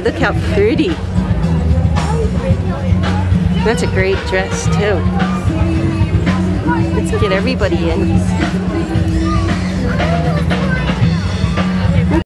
look how pretty. That's a great dress too. Let's get everybody in.